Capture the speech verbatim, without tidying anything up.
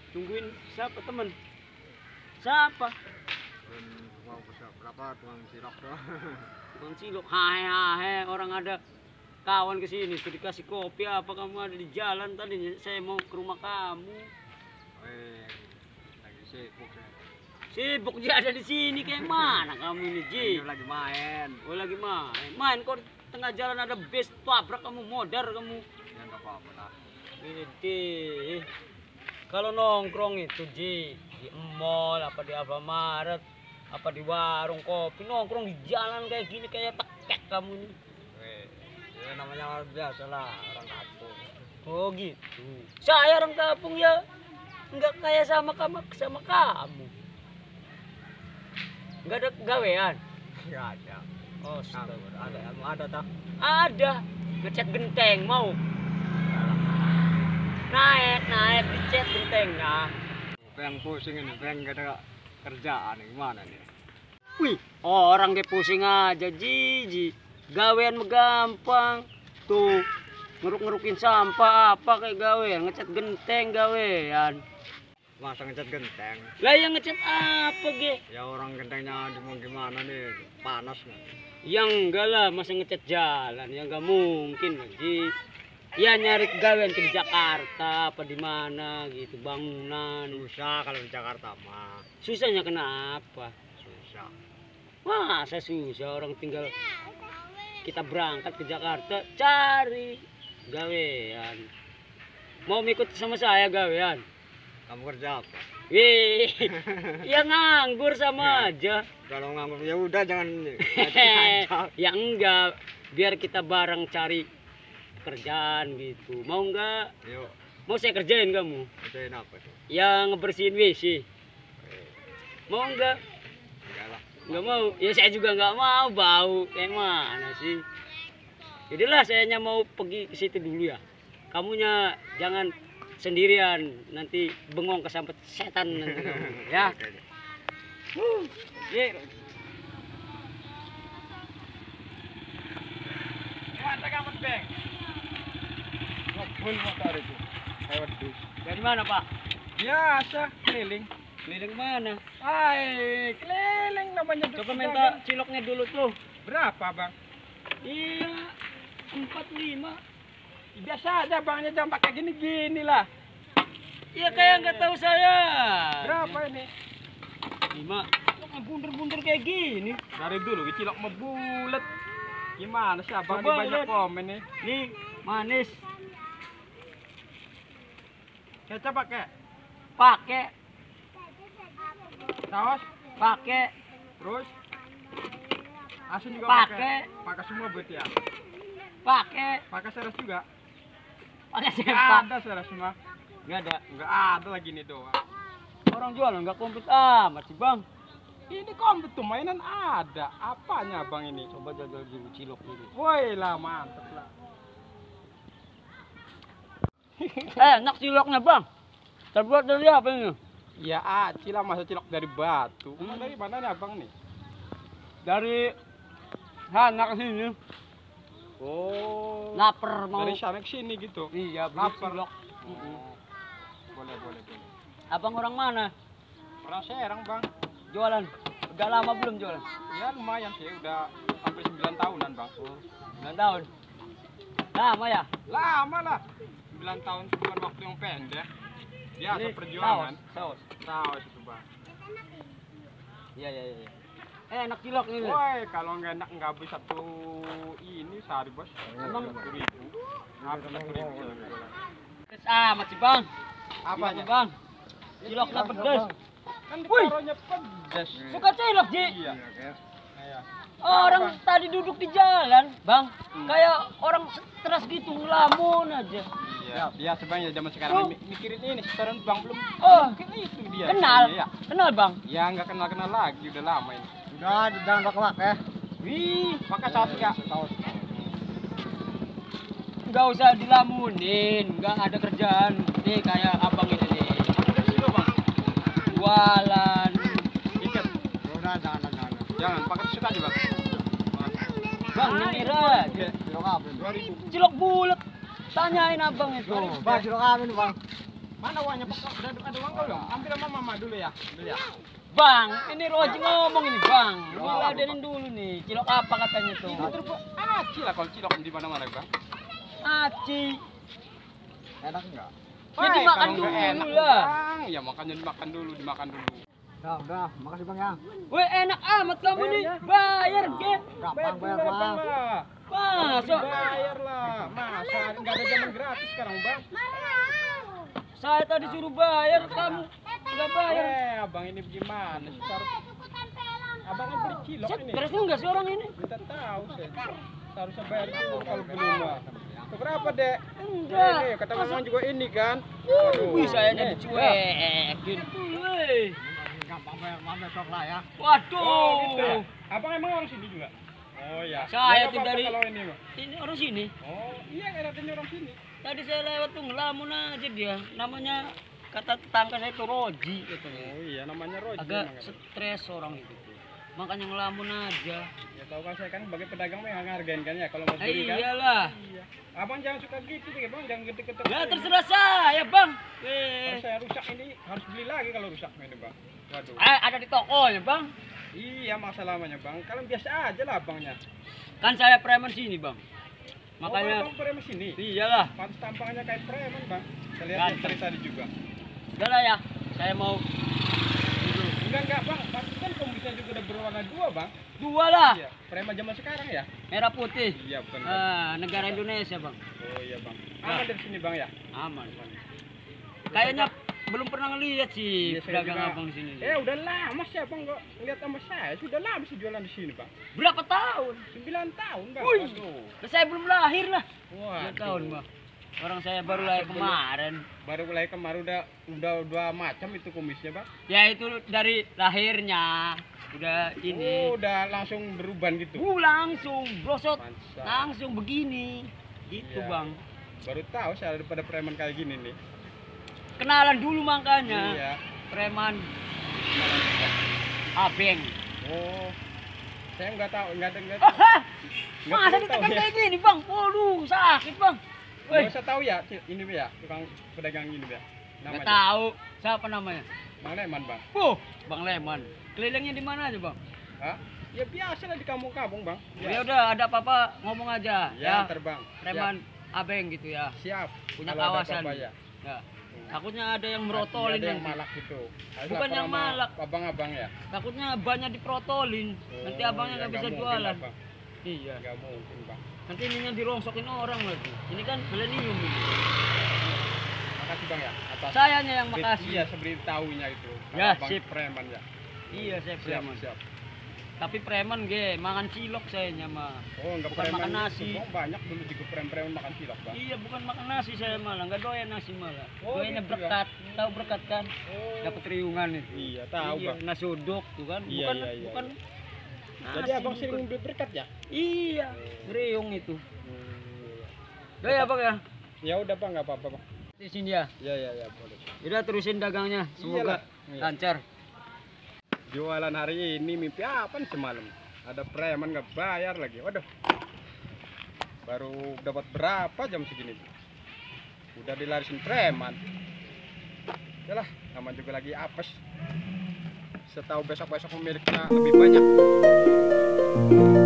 Tungguin siapa temen? Siapa? Mau berapa tukang cilok tuh? Tukang cilok, hahe hahe orang ada kawan kesini, sudah dikasih kopi apa kamu ada di jalan tadi? Saya mau ke rumah kamu. Eh, lagi sibuk saya. Sibuk Ji ada di sini kayak mana kamu ini Ji? Ini lagi main. Oh lagi main, main kok tengah jalan ada bus tabrak kamu modar kamu. Ya nggak apa-apa lah. Ini kalau nongkrong itu Ji di mall apa di Alfamaret apa di warung kopi nongkrong di jalan kayak gini kayak tekek kamu nih. Eh, ya namanya orang biasa lah orang kampung. Oh gitu. Saya orang kampung ya nggak kayak sama kamu sama kamu. Nggak ada gawean. Nggak ada. Oh, Nganggur. Ada, kamu ada tak? ada ngecat genteng mau. Naik, naik dicat gentengnya. Pengen pusing ini, pengen gak ada kerjaan gimana nih? Wih, orang kayak pusing aja Ji. Gawean gampang. Tuh, ngeruk-ngerukin sampah apa kayak gawean, ngecat genteng gawean. Masa ngecat genteng? Lah yang ngecat apa ge? Ya orang gentengnya mau gimana nih? Panas nggak? Yang enggak lah, masa ngecat jalan, ya enggak mungkin Ji. Ya nyari gawean ke Jakarta apa di mana gitu, bangunan. Susah kalau di Jakarta mah. Susahnya kenapa? Susah. Masa susah orang tinggal kita berangkat ke Jakarta cari gawean. Mau ikut sama saya gawean? Kamu kerja apa? Wih, ya nganggur sama aja. Kalau nganggur ya udah jangan. Ya enggak, biar kita bareng cari pekerjaan gitu. Mau enggak? Yuk, Mau saya kerjain kamu? kerjain apa tuh? Yang ngebersihin W C. Eh, Mau enggak? enggak lah. Enggak mau. Ya saya juga enggak mau, bau. Kayak mana sih? Jadilah sayanya mau pergi ke situ dulu ya. Kamunya jangan sendirian, nanti bengong kesambet setan nanti kamu, ya. Uh, ye. Gimana kamu bang? Ngobul motor itu. Waduh. Dari mana Pak? Biasa keliling. Keliling mana? Hai, keliling namanya. Coba minta ciloknya dulu tuh. Berapa bang? Iya, empat lima. Biasa aja bangnya jangan pakai gini-gini lah. Iya kayak nggak tahu saya. Berapa ini? Lima. Kok bundur-bundur kayak gini? Dari dulu cilok mau bulat. Gimana sih abang Coba ini banyak lihat. komen nih? Nih, manis. Kecap pakai? Pakai, Saus? pakai, Terus? Asin juga Pakai. pakai? Pakai semua berarti ya? pakai, Pakai seres juga? pakai Nggak sempak. ada seres semua. Nggak ada. Nggak ada lagi nih doang. Orang jualan nggak komplit amat sih bang. Ini komplit tuh mainan ada. Apanya bang ini? Coba jajal dulu cilok dulu. Woi lah mantep lah. Eh, enak ciloknya bang. Terbuat dari apa ini? Ya aci lah masa cilok dari batu. Hmm. Dari mana nih abang nih? Dari sana ke sini. Oh. Laper mau. Dari sana ke sini gitu. Iya, beli Lapar. cilok. Oh. Boleh boleh boleh. Abang orang mana? Orang Serang bang. Jualan. Udah lama belum jualan? Ya lumayan sih udah hampir sembilan tahunan bang. sembilan tahun. Lama ya? Lama lah. sembilan tahun bukan waktu yang pendek. Biasa Ini perjuangan. Saus. saus. Saus itu bang. Iya, iya, iya. Eh, enak cilok ini. Woi, kalau nggak enak nggak bisa satu ini sehari bos. Emang- satu ribu. Habis satu ribu. Pedes amat sih bang. Apanya? Cilok, bang? Ciloknya pedes. Kan Wih. ditaruhnya pedas. Suka cilok Ji? Iya. Iya. Orang Apa? tadi duduk di jalan, bang. Hmm. Kayak orang stres gitu ngelamun aja. Iya. Biasa bang ya zaman sekarang Oh. mi- mikirin ini sekarang bang belum. Oh, Mungkin itu dia. kenal, Ya. kenal bang. Ya nggak kenal kenal lagi udah lama ini. Udah, jangan pakai-pakai. Wih, pakai saus nggak? Saus. Nggak usah dilamunin, nggak ada kerjaan. Nih kayak abang ini nih. Pakai dulu bang. Jualan. Ikat. Udah, jangan, jangan. Jangan pakai suka aja bang. Bang, nyengir aja. Cilok apa ini? Dua ribu. Cilok bulat. Tanyain abang itu. Bang, cilok apa ini, Bang? Mana uangnya Pak? Ada, ada uang kau dong? Ambil sama mama dulu ya. Dulu ya. Bang, ini Roji ngomong ini bang. Diladenin dulu nih. Cilok apa katanya tuh? Itu terus ah, cilok kalau cilok di mana-mana bang. Aci. Enak enggak? Ya dimakan kalau dulu nggak enak, lah. Bang. Ya makanya dimakan dulu, dimakan dulu. Udah, udah. Makasih bang ya. Weh enak amat kamu nih. Bayar ke? Gampang bayar bang. Masa? Bayar lah. Masa nggak ada zaman gratis sekarang bang? Saya tadi suruh bayar, kamu nggak bayar. Eh, abang ini gimana sih? Harus abang kan beli cilok ini. Terus enggak sih orang ini? Kita tahu sih. Harusnya bayar dulu kalau belum mah. Berapa dek? Enggak. Ini kata mamang juga ini kan. Wih, saya jadi Eh, cuekin. Wih. Gampang bayar bang besok lah ya. Waduh. Oh, gitu ya? Abang emang orang sini juga? Oh iya. Saya Berapa tuh dari- kalau ini mah? Ini orang sini. Oh iya katanya orang sini. Tadi saya lewat tuh ngelamun aja dia. Namanya kata tetangga saya itu Roji katanya. Oh iya namanya Roji. Agak emang, kan? stres orang itu tuh. Makanya ngelamun aja. Ya tahu kan saya kan sebagai pedagang mah yang ngargain kan ya kalau mau Eh, beli kan. iyalah. Iya. Abang jangan suka gitu deh bang, jangan gede-gede. Ya terserah saya bang. Kalau Eh, saya rusak ini harus beli lagi kalau rusak ini bang. Waduh. eh, ada di tokonya bang. Iya masalahnya bang. Kalian biasa aja lah abangnya. Kan saya preman sini bang. Makanya oh, bang preman sini. iyalah. Pantas tampangnya kayak preman bang. Saya lihat Ganteng. dari tadi juga. Udah lah ya. Saya mau Enggak enggak bang. Pantas kan kumisnya juga udah berwarna dua bang. dua lah. Iya. Preman zaman sekarang ya. Merah putih. Iya bukan. Bang. Ah, negara Indonesia bang. Oh iya bang. Aman dari sini bang ya. Aman bang. Kayaknya belum pernah ngeliat sih Iya, saya pedagang juga- abang di sini. Eh udah lama sih abang nggak lihat sama saya. Sudah lama sih jualan di sini bang. Berapa tahun? Sembilan tahun bang. Wih. Waduh. Lah, saya belum lahir lah. Wah. Dua tahun bang. Orang saya baru lahir Sebelum- kemarin. Baru mulai kemarin udah udah dua macam itu kumisnya bang. Ya itu dari lahirnya. Udah ini. Oh udah langsung beruban gitu. Uh, langsung brosot. Pantesan. Langsung begini. Gitu Iya. bang. Baru tahu saya ada pada preman kayak gini nih. Kenalan dulu makanya. Iya. Preman Abeng. Oh. Saya nggak tahu, nggak ada nggak. Ah, hah? Nggak Masa perlu ditekan tahu ya. kayak gini bang? Waduh, sakit bang. Weh, Nggak usah tahu ya Cil, ini ya tukang pedagang ini ya. nggak Namanya. tahu siapa namanya. Bang Leman bang. Oh, Bang Leman. Kelilingnya di mana aja bang? Hah? Ya biasa lah di kampung-kampung bang. Ya udah, ada apa-apa ngomong aja. Ya, Ya, terbang. Preman Abeng gitu ya. Siap. Punya Kalau ada kawasan. apa-apa ya. Ya. Takutnya ada yang Ada merotolin yang nanti. malak gitu. Harus Bukan lapor yang sama malak. Abang-abang ya. Takutnya banyak diprotolin. Nanti Oh, abangnya ya, nggak bisa mungkin jualan. lah, Bang. Iya. Nggak mungkin bang. Nanti ininya dirongsokin orang lagi. Ini kan milenium ini. Makasih bang ya. Atas Sayanya yang beri- makasih. Iya seberitahunya itu. Ya, Kalau Bang sip. Preman ya. Iya, saya Siap preman. siap. Tapi preman ge, mangan cilok sayanya mah. Oh nggak Bukan preman makan itu. nasi. Oh, banyak dulu juga preman-preman makan cilok bang. Iya, bukan makan nasi saya malah, nggak doyan nasi malah. Oh, Doyannya gitu ya? berkat. Tahu berkat kan? Oh. Dapat riungan itu. Iya tahu Iya, bang. nasi uduk tuh kan. Iya, Bukan iya, iya, bukan iya. Jadi nasi, abang bukan. sering beli berkat ya? Iya, riung itu. Hmm. Udah ya, Bang ya. Ya udah bang nggak apa-apa bang. Di sini ya. Ya ya ya boleh. Udah terusin dagangnya. Semoga Iyalah. Iya. lancar. Jualan hari ini mimpi apa nih semalam? Ada preman nggak bayar lagi. Waduh. Baru dapat berapa jam segini? Udah dilarisin preman. Yalah, nama juga lagi apes. Setahu besok-besok pemiliknya lebih banyak.